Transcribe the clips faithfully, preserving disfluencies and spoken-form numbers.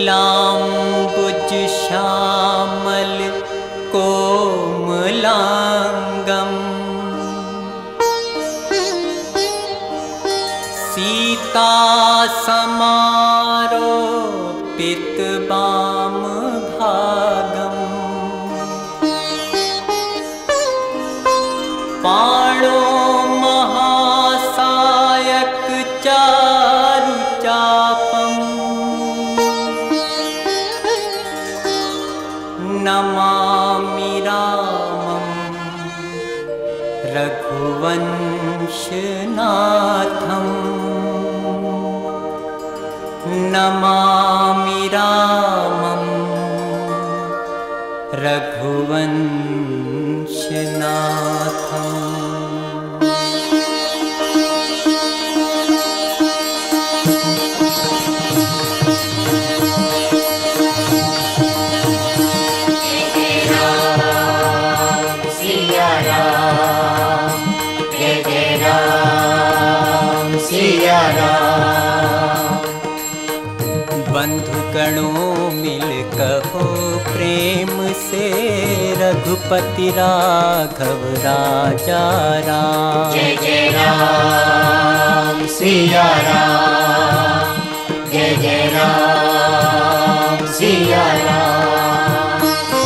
नीलाम्बुज श्यामल कोमलांगम सीता समारोपित वाम भागम पाणो महासायक चारु चापम नमामि रामं रघुवंशनाथं नमामि रामं रघुवंशनाथं। बंधुगणों मिल कहो प्रेम से रघुपति राघव राजा राम। जय जय राम सिया राम, जय जय राम सिया राम।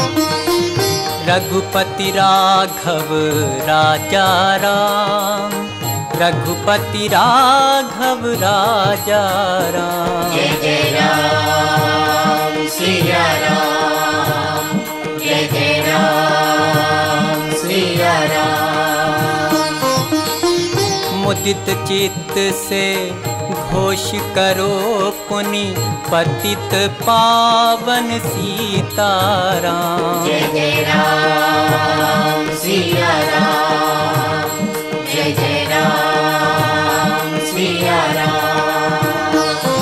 रघुपति राघव राजा राम, रघुपति राघव राजा राम। जय जय राम सिया राम, जय जय राम सिया राम। मुदित चित्त से घोष करो पुनि पतित पावन सीताराम। जय जय राम सिया राम, जय जय राम सिया राम।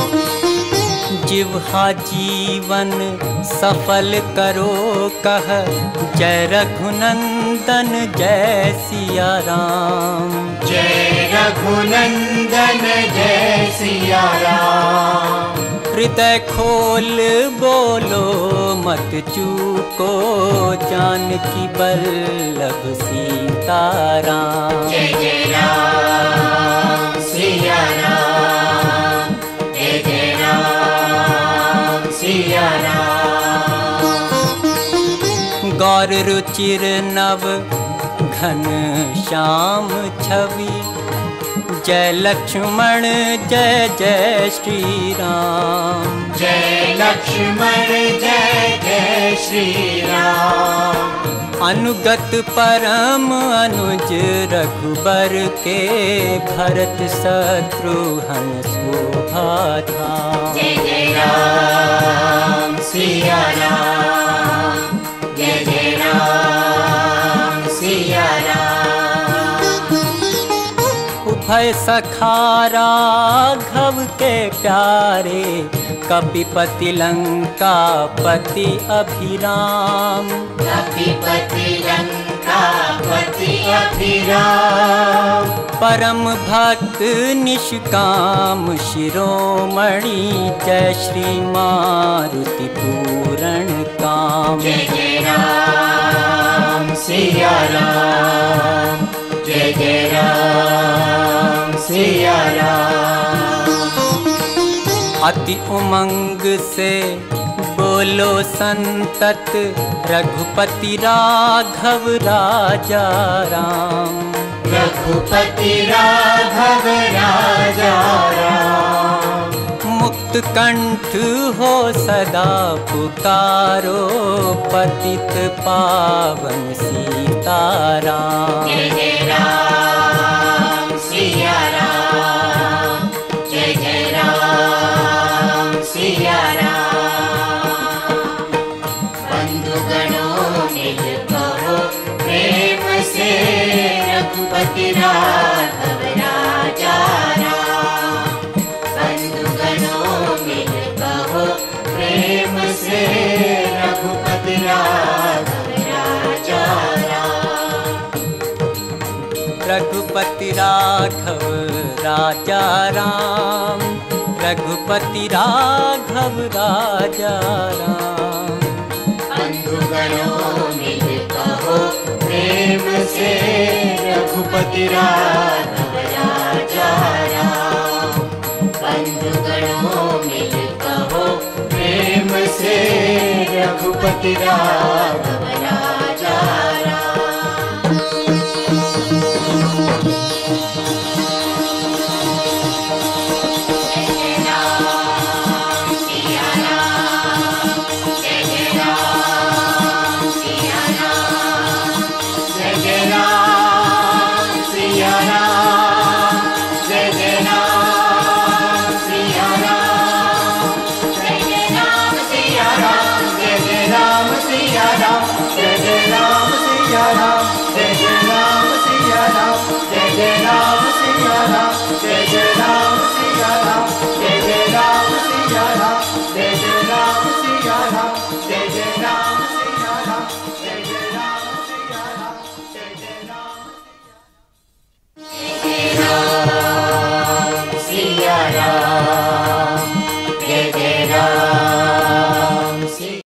जिह्वा जीवन सफल करो कह जय रघुनंदन जय सिया राम। जय रघुनंदन जय सिया राम। हृदय खोल बोलो मत चूको जानकी बल्लभ सीताराम। जय जय राम सिया राम, जय जय राम सिया राम। गौर रुचिर नव घन श्याम छवि जय लक्ष्मण जय जय श्री राम। जय लक्ष्मण जय जय श्री राम। अनुगत परम अनुज रघुबर के भरत शत्रुघ्न शोभा धाम। जय जय राम सिया राम, जय जय राम सिया राम। उभय सखा राघव के प्यारे कपिपति लंका पति अभिराम। कपिपति लंका पति अभिराम। परम भक्त निष्काम शिरोमणि जय श्री मारुति पूरण काम। जय जय राम सिया राम, जय जय राम सिया राम। अति उमंग से बोलो संतत रघुपति राघव राजा राम। रघुपति राघव राजा राम। मुक्त कंठ हो सदा पुकारो पतित पावन सीताराम। जय जय राम सिया राम, जय जय राम सिया राम। बंधुगणों मिल कहो प्रेम से रघुपति राघव राजा राम। बंधुगणों मिल कहो प्रेम से रघुपति राघव राजा राम। रघुपति राघव राजा राम, रघुपति राघव राजा राम। बंधुगणों मिल कहो प्रेम से रघुपति राघव राजा राम। बंधुगणों मिल कहो प्रेम से रघुपति राघव राजा राम।